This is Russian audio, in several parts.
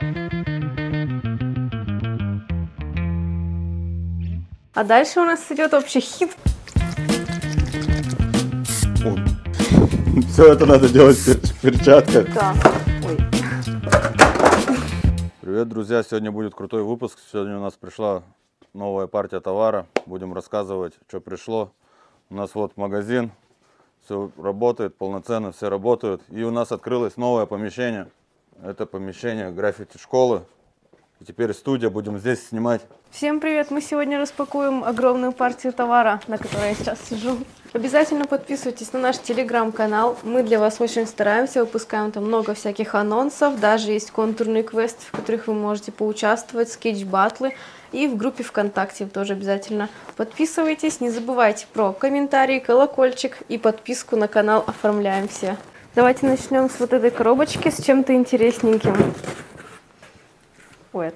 А дальше у нас идет вообще хит. Все это надо делать в перчатках. Да. Ой. Привет, друзья! Сегодня будет крутой выпуск. Сегодня у нас пришла новая партия товара. Будем рассказывать, что пришло. У нас вот магазин. Все работает полноценно, все работают. И у нас открылось новое помещение. Это помещение граффити-школы. И теперь студия, будем здесь снимать. Всем привет! Мы сегодня распакуем огромную партию товара, на которой я сейчас сижу. Обязательно подписывайтесь на наш телеграм-канал. Мы для вас очень стараемся, выпускаем там много всяких анонсов. Даже есть контурные квесты, в которых вы можете поучаствовать, скетч-баттлы. И в группе ВКонтакте тоже обязательно подписывайтесь. Не забывайте про комментарии, колокольчик и подписку на канал оформляем все. Давайте начнем с вот этой коробочки, с чем-то интересненьким. Ой,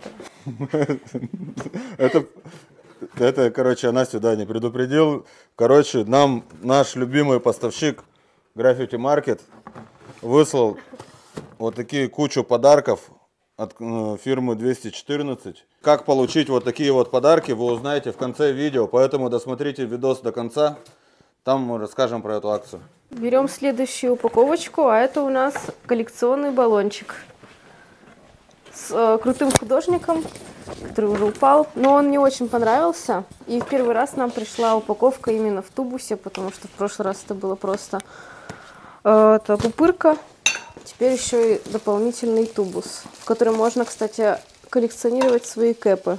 Это, короче, она сюда не предупредил. Короче, нам наш любимый поставщик Graffiti Market выслал вот такие кучу подарков от фирмы 214. Как получить вот такие вот подарки, вы узнаете в конце видео, поэтому досмотрите видос до конца, там мы расскажем про эту акцию. Берем следующую упаковочку, а это у нас коллекционный баллончик с крутым художником, который уже упал, но он мне очень понравился. И в первый раз нам пришла упаковка именно в тубусе, потому что в прошлый раз это было просто пупырка. Теперь еще и дополнительный тубус, в котором можно, кстати, коллекционировать свои кэпы.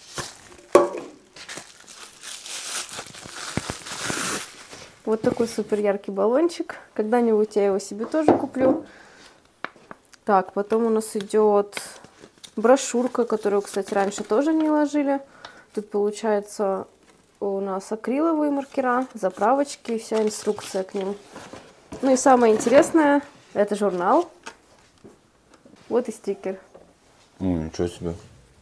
Вот такой супер яркий баллончик. Когда-нибудь я его себе тоже куплю. Так, потом у нас идет брошюрка, которую, кстати, раньше тоже не ложили. Тут получается у нас акриловые маркера, заправочки и вся инструкция к ним. Ну и самое интересное, это журнал. Вот и стикер. Ничего себе.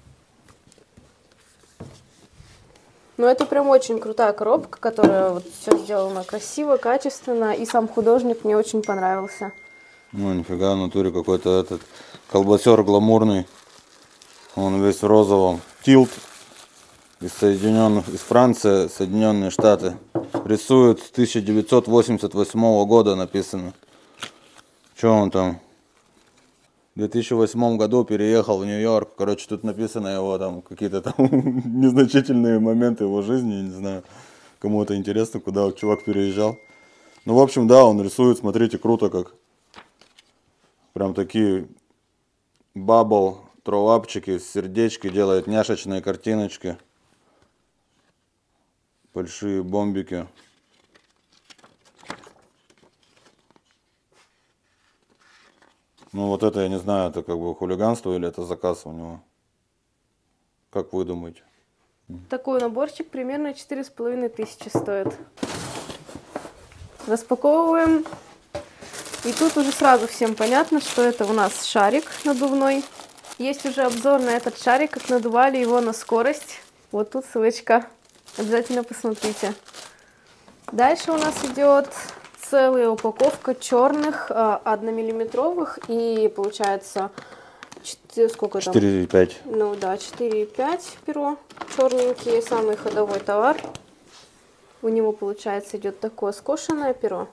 Ну это прям очень крутая коробка, которая вот все сделана красиво, качественно. И сам художник мне очень понравился. Ну нифига, в натуре какой-то этот колбасер гламурный. Он весь в розовом. Тилт из Франции, Соединенные Штаты. Рисует с 1988 года написано. Что он там? В 2008 году переехал в Нью-Йорк. Короче, тут написано его там какие-то там незначительные моменты его жизни. Я не знаю, кому это интересно, куда вот чувак переезжал. Ну, в общем, да, он рисует, смотрите, круто как. Прям такие бабл, троуапчики, сердечки делает, няшечные картиночки. Большие бомбики. Ну вот это, я не знаю, это как бы хулиганство или это заказ у него. Как вы думаете? Такой наборчик примерно 4500 стоит. Распаковываем. И тут уже сразу всем понятно, что это у нас шарик надувной. Есть уже обзор на этот шарик, как надували его на скорость. Вот тут ссылочка. Обязательно посмотрите. Дальше у нас идет целая упаковка черных 1-миллиметровых. И получается, сколько там? 4,5. Ну да, 4,5 перо. Черненькие, самый ходовой товар. У него, получается, идет такое скошенное перо.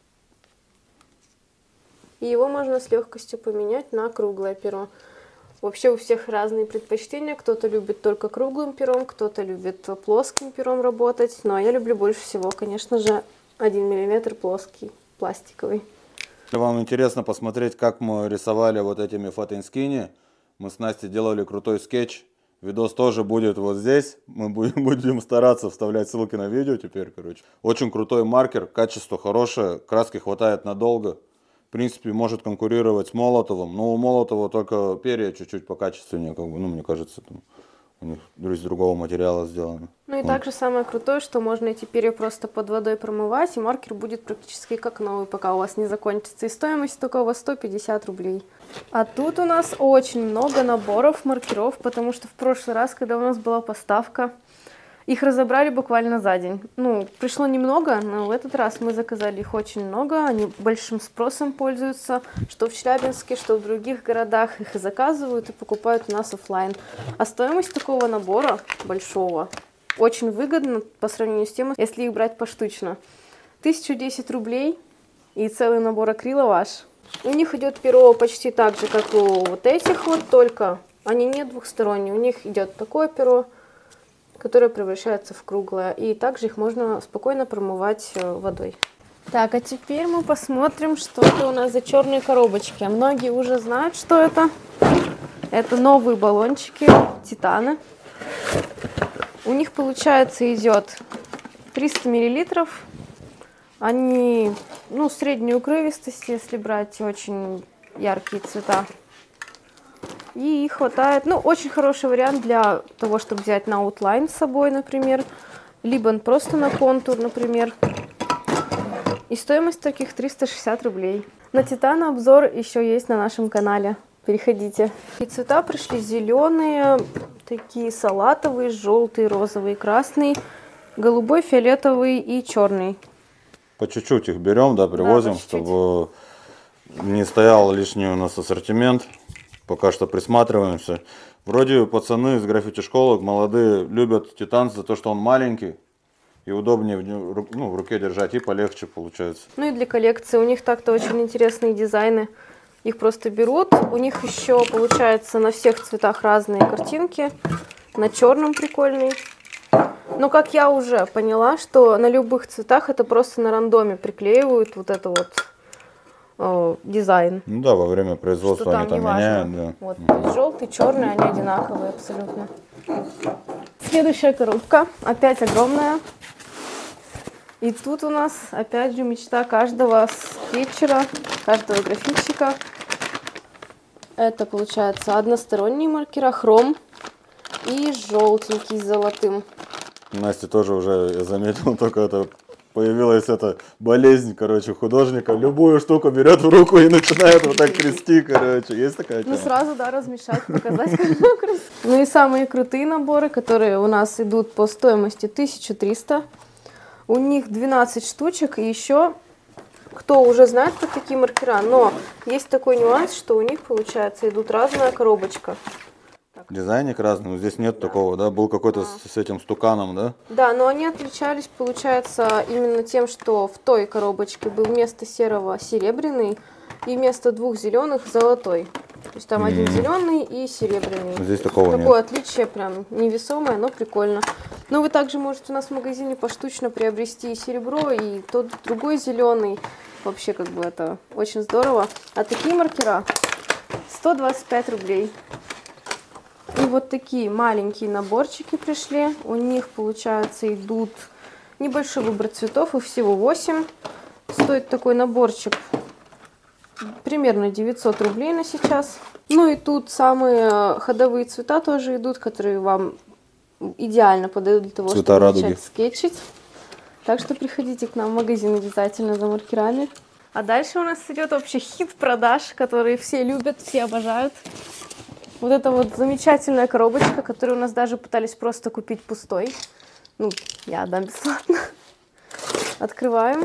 И его можно с легкостью поменять на круглое перо. Вообще у всех разные предпочтения. Кто-то любит только круглым пером, кто-то любит плоским пером работать. Но я люблю больше всего, конечно же, 1 мм плоский, пластиковый. Если вам интересно посмотреть, как мы рисовали вот этими фотоинскини, мы с Настей делали крутой скетч. Видос тоже будет вот здесь. Мы будем стараться вставлять ссылки на видео теперь, короче. Очень крутой маркер, качество хорошее, краски хватает надолго. В принципе, может конкурировать с Молотовым. Но у Молотова только перья чуть-чуть покачественнее, как бы, ну, мне кажется, там у них из другого материала сделано. Ну и также самое крутое, что можно эти перья просто под водой промывать, и маркер будет практически как новый, пока у вас не закончится. И стоимость только у вас 150 рублей. А тут у нас очень много наборов маркеров, потому что в прошлый раз, когда у нас была поставка, Их разобрали буквально за день. Ну, пришло немного, но в этот раз мы заказали их очень много. Они большим спросом пользуются, что в Челябинске, что в других городах. Их и заказывают, и покупают у нас оффлайн. А стоимость такого набора большого очень выгодна по сравнению с тем, если их брать поштучно. 1010 рублей и целый набор акрила ваш. У них идет перо почти так же, как у вот этих вот, только они не двухсторонние. У них идет такое перо, которое превращается в круглое. И также их можно спокойно промывать водой. Так, а теперь мы посмотрим, что это у нас за черные коробочки. Многие уже знают, что это. Это новые баллончики Титана. У них, получается, идет 300 миллилитров. Они, ну, средней укрывистости, если брать очень яркие цвета. И хватает, ну, очень хороший вариант для того, чтобы взять на аутлайн с собой, например, либо просто на контур, например. И стоимость таких 360 рублей. На Титана обзор еще есть на нашем канале. Переходите. И цвета пришли зеленые, такие салатовые, желтый, розовый, красный, голубой, фиолетовый и черный. По чуть-чуть их берем, да, привозим, да, чтобы не стоял лишний у нас ассортимент. Пока что присматриваемся. Вроде пацаны из граффити-школы, молодые, любят Титан за то, что он маленький и удобнее в руке держать, и полегче получается. Ну и для коллекции. У них так-то очень интересные дизайны. Их просто берут. У них еще получается на всех цветах разные картинки. На черном прикольный. Но как я уже поняла, что на любых цветах это просто на рандоме приклеивают вот это вот дизайн. Ну да, во время производства они там меняют. Да. Вот, то есть желтый, черный, они одинаковые абсолютно. Следующая коробка, опять огромная. И тут у нас опять же мечта каждого скетчера, каждого графитчика. Это получается односторонние маркера, хром и желтенький с золотым. Настя тоже уже, я заметил, только это появилась эта болезнь, короче, художника. Любую штуку берет в руку и начинает вот так трясти, короче. Есть такая тема? Ну сразу, да, размешать, показать, как красиво. Ну и самые крутые наборы, которые у нас идут по стоимости 1300. У них 12 штучек, и еще, кто уже знает про такие маркера, но есть такой нюанс, что у них, получается, идут разная коробочка. Дизайник разный, здесь нет такого, да? Был какой-то с этим стуканом, да? Да, но они отличались, получается, именно тем, что в той коробочке был вместо серого серебряный и вместо двух зеленых золотой. То есть там один зеленый и серебряный. Здесь такого нет. Такое отличие прям невесомое, но прикольно. Но вы также можете у нас в магазине поштучно приобрести и серебро, и тот другой зеленый. Вообще как бы это очень здорово. А такие маркера 125 рублей. И вот такие маленькие наборчики пришли. У них, получается, идут небольшой выбор цветов, их всего 8. Стоит такой наборчик примерно 900 рублей на сейчас. Ну и тут самые ходовые цвета тоже идут, которые вам идеально подойдут для того, цвета чтобы радуги. начать скетчить. Так что приходите к нам в магазин обязательно за маркерами. А дальше у нас идет вообще хит продаж, который все любят, все обожают. Вот эта вот замечательная коробочка, которую у нас даже пытались просто купить пустой. Ну, я отдам бесплатно. Открываем.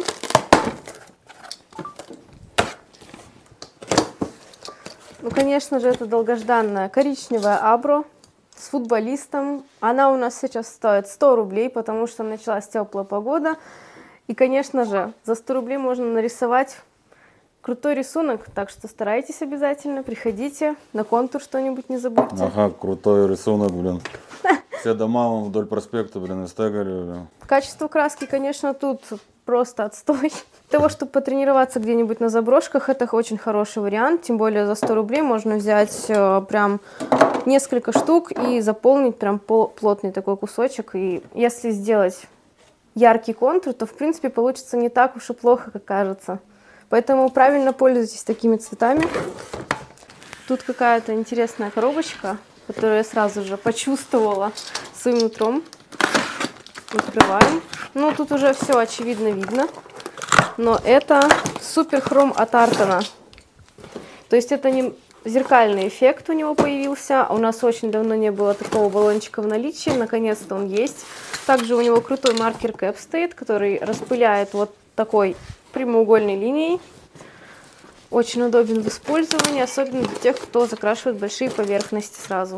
Ну, конечно же, это долгожданная коричневая Абро с футболистом. Она у нас сейчас стоит 100 рублей, потому что началась теплая погода. И, конечно же, за 100 рублей можно нарисовать крутой рисунок, так что старайтесь обязательно, приходите, на контур что-нибудь не забудьте. Ага, крутой рисунок, блин. Все дома вон вдоль проспекта, блин, истегали, блин. Качество краски, конечно, тут просто отстой. Для того, чтобы потренироваться где-нибудь на заброшках, это очень хороший вариант. Тем более за 100 рублей можно взять прям несколько штук и заполнить прям плотный такой кусочек. И если сделать яркий контур, то в принципе получится не так уж и плохо, как кажется. Поэтому правильно пользуйтесь такими цветами. Тут какая-то интересная коробочка, которую я сразу же почувствовала своим утром. Открываем. Ну, тут уже все очевидно видно. Но это супер хром от Артона. То есть это зеркальный эффект у него появился. У нас очень давно не было такого баллончика в наличии. Наконец-то он есть. Также у него крутой маркер кэп стоит, который распыляет вот такой прямоугольной линией. Очень удобен в использовании, особенно для тех, кто закрашивает большие поверхности сразу.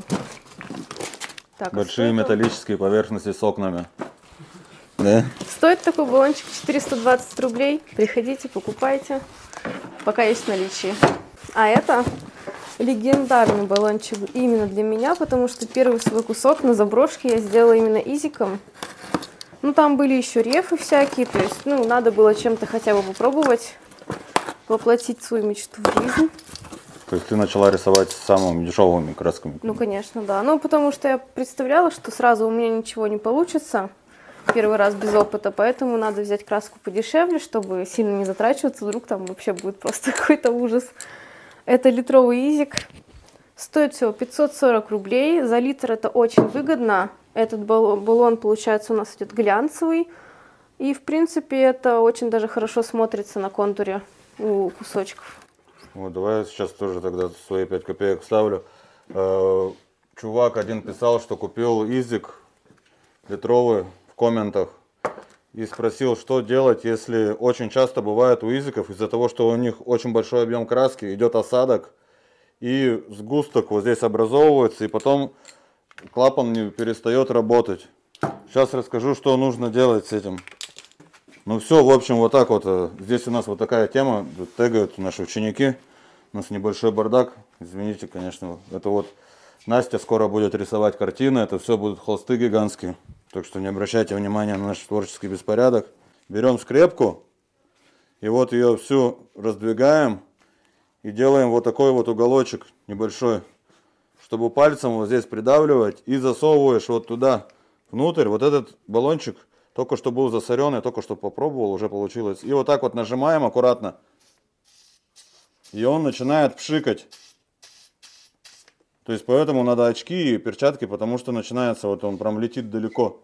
Так, большие металлические поверхности с окнами. Да? Стоит такой баллончик 420 рублей. Приходите, покупайте, пока есть в наличии. А это легендарный баллончик именно для меня, потому что первый свой кусок на заброшке я сделала именно изиком. Ну, там были еще рефы всякие, то есть, ну, надо было чем-то хотя бы попробовать воплотить свою мечту в жизнь. То есть ты начала рисовать самыми дешевыми красками? Ну, конечно, да. Ну, потому что я представляла, что сразу у меня ничего не получится. Первый раз без опыта, поэтому надо взять краску подешевле, чтобы сильно не затрачиваться. Вдруг там вообще будет просто какой-то ужас. Это литровый изик. Стоит всего 540 рублей. За литр это очень выгодно. Этот баллон, получается, у нас идет глянцевый. И, в принципе, это очень даже хорошо смотрится на контуре у кусочков. Вот, давай я сейчас тоже тогда свои 5 копеек вставлю. Чувак один писал, что купил изик литровый в комментах. И спросил, что делать, если очень часто бывает у изиков, из-за того, что у них очень большой объем краски, идет осадок. И сгусток вот здесь образовывается, и потом клапан не перестает работать. Сейчас расскажу, что нужно делать с этим. Ну все, в общем, вот так вот. Здесь у нас вот такая тема, тегают наши ученики. У нас небольшой бардак, извините, конечно. Это вот Настя скоро будет рисовать картины, это все будут холсты гигантские. Так что не обращайте внимания на наш творческий беспорядок. Берем скрепку, и вот ее всю раздвигаем. И делаем вот такой вот уголочек небольшой, чтобы пальцем вот здесь придавливать. И засовываешь вот туда внутрь. Вот этот баллончик только что был засорен, я только что попробовал, уже получилось. И вот так вот нажимаем аккуратно. И он начинает пшикать. То есть поэтому надо очки и перчатки, потому что начинается, вот он прям летит далеко.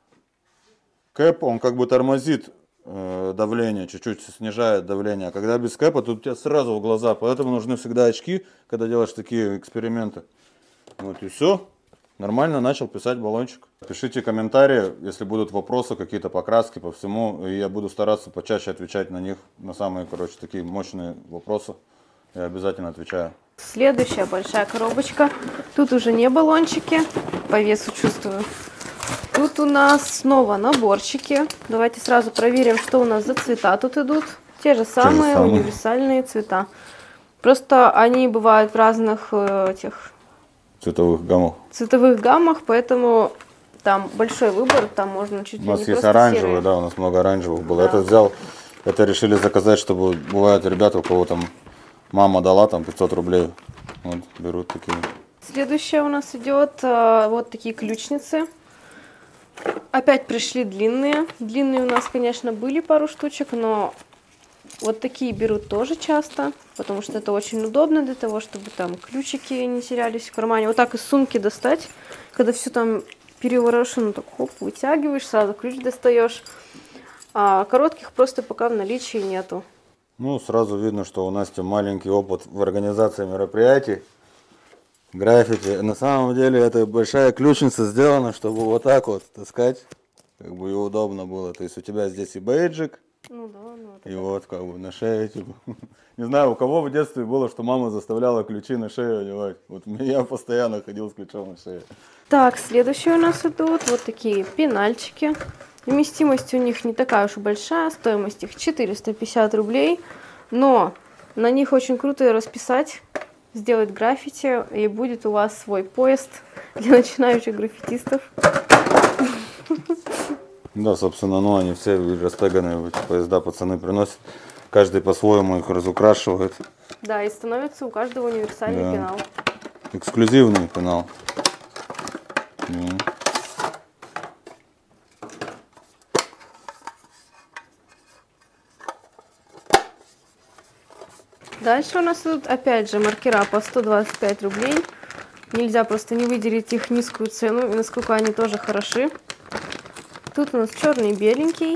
Кэп, он как бы тормозит давление, чуть-чуть снижает давление. А когда без кэпа, тут у тебя сразу в глаза. Поэтому нужны всегда очки, когда делаешь такие эксперименты. Вот и все. Нормально начал писать баллончик. Пишите комментарии, если будут вопросы какие-то по краске, по всему. И я буду стараться почаще отвечать на них, на самые, короче, такие мощные вопросы. Я обязательно отвечаю. Следующая большая коробочка. Тут уже не баллончики, по весу чувствую. Тут у нас снова наборчики. Давайте сразу проверим, что у нас за цвета тут идут. Те же самые универсальные цвета. Просто они бывают в разных этих цветовых гаммах, поэтому там большой выбор, там можно чуть ли не просто серые. У нас есть оранжевые, да, у нас много оранжевых было. Да. Это взял, это решили заказать, чтобы бывают ребята, у кого там мама дала там 500 рублей. Вот, берут такие. Следующее у нас идет вот такие ключницы. Опять пришли длинные. Длинные у нас, конечно, были пару штучек, но вот такие берут тоже часто, потому что это очень удобно для того, чтобы там ключики не терялись в кармане. Вот так из сумки достать, когда все там переворошено, так хоп, вытягиваешь, сразу ключ достаешь. А коротких просто пока в наличии нету. Ну, сразу видно, что у Насти маленький опыт в организации мероприятий. Граффити. На самом деле это большая ключница сделана, чтобы вот так вот таскать, как бы и удобно было. То есть у тебя здесь и бейджик, ну, да, ну, и вот как бы на шее. Типа. Не знаю, у кого в детстве было, что мама заставляла ключи на шею одевать. Вот я постоянно ходил с ключом на шее. Так, следующие у нас идут вот такие пенальчики. Вместимость у них не такая уж и большая, стоимость их 450 рублей. Но на них очень круто расписать, сделать граффити, и будет у вас свой поезд для начинающих граффитистов. Да, собственно, ну они все растеганные, эти поезда пацаны приносят. Каждый по-своему их разукрашивает. Да, и становится у каждого универсальный пенал. Эксклюзивный пенал. Дальше у нас идут опять же маркера по 125 рублей. Нельзя просто не выделить их низкую цену, и насколько они тоже хороши. Тут у нас черный и беленький.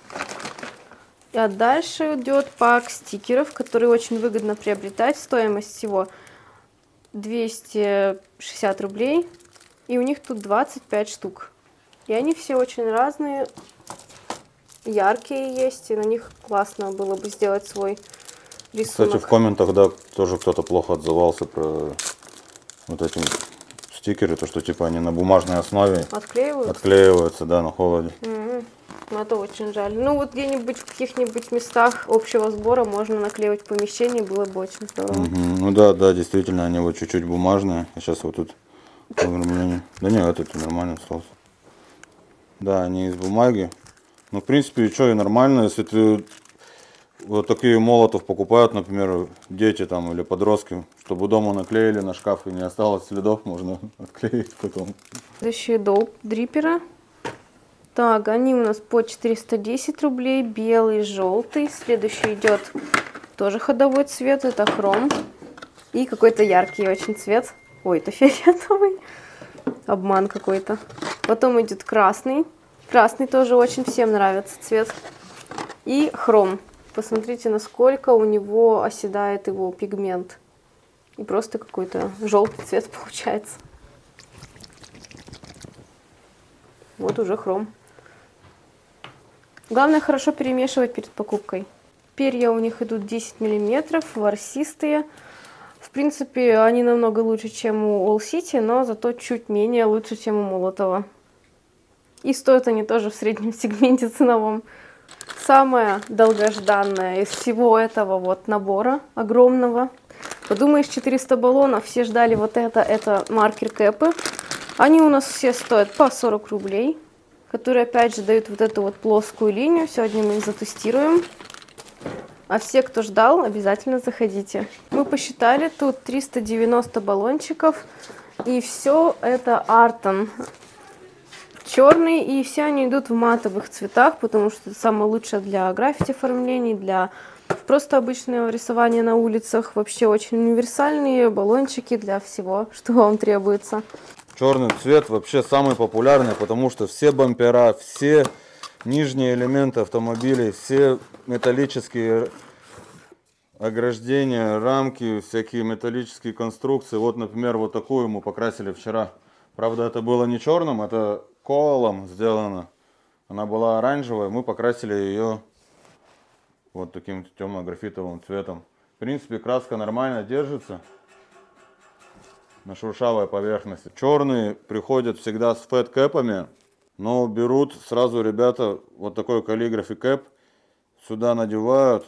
А дальше идет пак стикеров, который очень выгодно приобретать. Стоимость всего 260 рублей. И у них тут 25 штук. И они все очень разные. Яркие есть, и на них классно было бы сделать свой рисунок. Кстати, в комментах, да, тоже кто-то плохо отзывался про вот эти стикеры, то что типа они на бумажной основе отклеиваются, да, на холоде. Ну, это очень жаль. Ну вот где-нибудь в каких-нибудь местах общего сбора можно наклеивать в помещении, было бы очень здорово. Ну да, да, действительно, они вот чуть-чуть бумажные. А сейчас вот тут огромление. Да не, этот нормально остался. Да, они из бумаги. Ну, в принципе, что, и нормально, если ты вот такие молотов покупают, например, дети там или подростки, чтобы дома наклеили на шкаф и не осталось следов, можно отклеить потом. Следующие доп дрипперы. Так, они у нас по 410 рублей, белый, желтый. Следующий идет тоже ходовой цвет, это хром. И какой-то яркий очень цвет. Ой, это фиолетовый. Обман какой-то. Потом идет красный. Красный тоже очень всем нравится цвет. И хром. Посмотрите, насколько у него оседает его пигмент. И просто какой-то желтый цвет получается. Вот уже хром. Главное хорошо перемешивать перед покупкой. Перья у них идут 10 мм, ворсистые. В принципе, они намного лучше, чем у All City, но зато чуть менее лучше, чем у Молотова. И стоят они тоже в среднем сегменте ценовом. Самое долгожданное из всего этого вот набора огромного. Подумаешь, 400 баллонов, все ждали вот это маркер Кэпы. Они у нас все стоят по 40 рублей, которые опять же дают вот эту вот плоскую линию. Сегодня мы их затестируем. А все, кто ждал, обязательно заходите. Мы посчитали, тут 390 баллончиков. И все это Артон. Черный, и все они идут в матовых цветах, потому что это самое лучшее для граффити оформлений, для просто обычного рисования на улицах. Вообще очень универсальные баллончики для всего, что вам требуется. Черный цвет вообще самый популярный, потому что все бампера, все нижние элементы автомобилей, все металлические ограждения, рамки, всякие металлические конструкции. Вот, например, вот такую мы покрасили вчера. Правда, это было не черным, это коалом сделано. Она была оранжевая, мы покрасили ее вот таким темно-графитовым цветом. В принципе, краска нормально держится на шершавой поверхности. Черные приходят всегда с фэт-кэпами, но берут сразу ребята вот такой каллиграфи кэп, сюда надевают,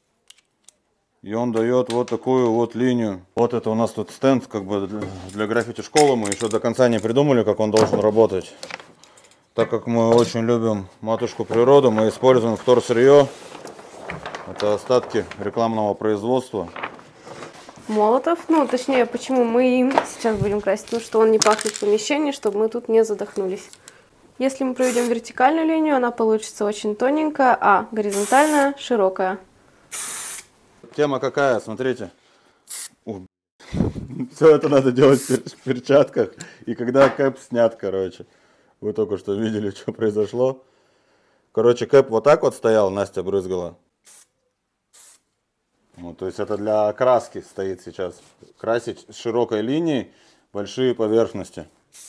и он дает вот такую вот линию. Вот это у нас тут стенд как бы для граффити школы. Мы еще до конца не придумали, как он должен работать. Так как мы очень любим матушку природу, мы используем вторсырье. Это остатки рекламного производства. Молотов, ну точнее, почему мы им сейчас будем красить, потому что он не пахнет в помещении, чтобы мы тут не задохнулись. Если мы проведем вертикальную линию, она получится очень тоненькая, а горизонтальная широкая. Тема какая, смотрите. Все это надо делать в перчатках. И когда кэп снят, короче. Вы только что видели, что произошло. Короче, кэп вот так вот стоял, Настя брызгала. Вот, то есть это для окраски стоит сейчас. Красить с широкой линией большие поверхности.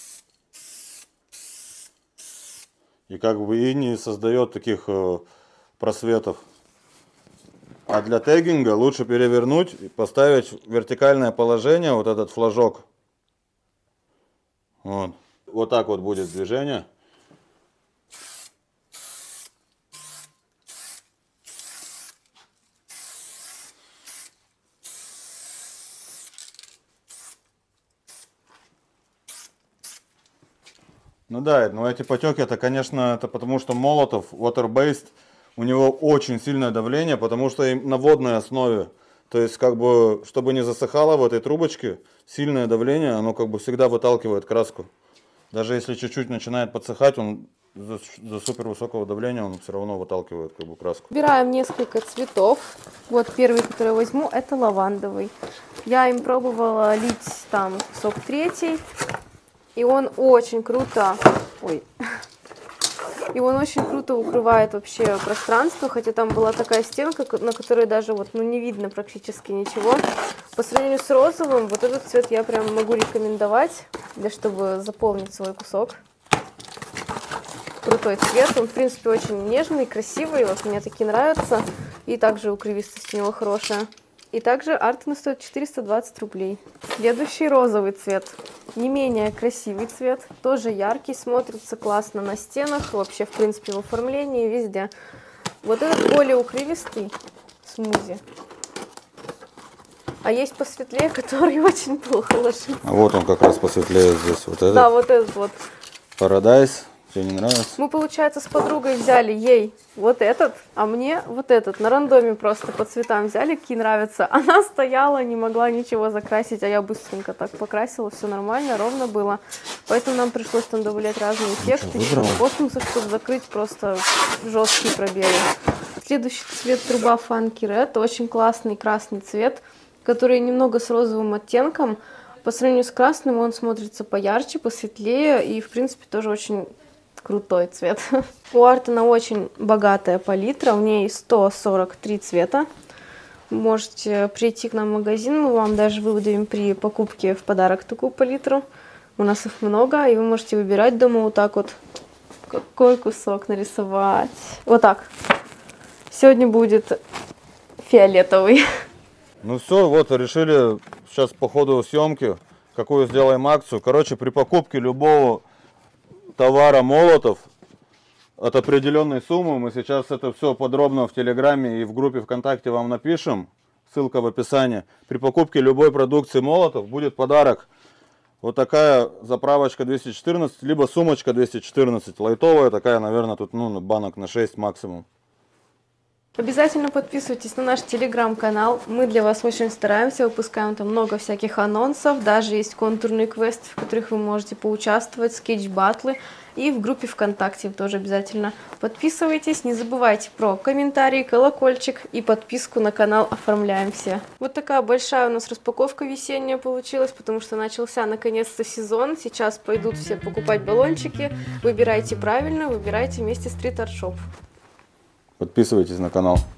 И как бы и не создает таких просветов. А для теггинга лучше перевернуть и поставить в вертикальное положение вот этот флажок. Вот. Вот так вот будет движение. Ну да, но эти потеки, это, конечно, это потому что Молотов water-based, у него очень сильное давление, потому что на водной основе. То есть, как бы, чтобы не засыхало в этой трубочке, сильное давление, оно как бы всегда выталкивает краску. Даже если чуть-чуть начинает подсыхать, он за супер высокого давления он все равно выталкивает как бы краску. Выбираем несколько цветов. Вот первый, который я возьму, это лавандовый. Я им пробовала лить там сок третий. И он очень круто, ой, И он очень круто укрывает вообще пространство, хотя там была такая стенка, на которой даже вот, ну, не видно практически ничего. По сравнению с розовым, вот этот цвет я прям могу рекомендовать, чтобы заполнить свой кусок. Крутой цвет, он в принципе очень нежный, красивый, вот мне такие нравятся. И также укрывистость у него хорошая. И также Артон стоит 420 рублей. Следующий розовый цвет. Не менее красивый цвет. Тоже яркий, смотрится классно на стенах. Вообще, в принципе, в оформлении, везде. Вот этот более укрывистый смузи. А есть посветлее, который очень плохо ложится. А вот он как раз посветлее здесь. Вот этот. Да, вот этот вот. Paradise. Тебе не нравится? Мы, получается, с подругой взяли ей вот этот, а мне вот этот. На рандоме просто по цветам взяли, какие нравятся. Она стояла, не могла ничего закрасить, а я быстренько так покрасила, все нормально, ровно было. Поэтому нам пришлось там добавлять разные эффекты, космоса, чтобы закрыть просто жесткие пробелы. Следующий цвет труба Funky Red, очень классный красный цвет, который немного с розовым оттенком. По сравнению с красным он смотрится поярче, посветлее и, в принципе, тоже очень крутой цвет. У Артона очень богатая палитра, у нее 143 цвета. Можете прийти к нам в магазин, мы вам даже выдадим при покупке в подарок такую палитру. У нас их много, и вы можете выбирать дома вот так вот, какой кусок нарисовать. Вот так. Сегодня будет фиолетовый. Ну все, вот решили сейчас по ходу съемки, какую сделаем акцию. Короче, при покупке любого товара Молотов от определенной суммы, мы сейчас это все подробно в Телеграме и в группе ВКонтакте вам напишем, ссылка в описании. При покупке любой продукции Молотов будет подарок. Вот такая заправочка 214, либо сумочка 214, лайтовая такая, наверное, тут ну, банок на 6 максимум. Обязательно подписывайтесь на наш телеграм-канал. Мы для вас очень стараемся, выпускаем там много всяких анонсов. Даже есть контурные квесты, в которых вы можете поучаствовать, скетч-баттлы. И в группе ВКонтакте тоже обязательно подписывайтесь. Не забывайте про комментарии, колокольчик и подписку на канал оформляем все. Вот такая большая у нас распаковка весенняя получилась, потому что начался наконец-то сезон. Сейчас пойдут все покупать баллончики. Выбирайте правильно, выбирайте вместе Street Art Shop. Подписывайтесь на канал.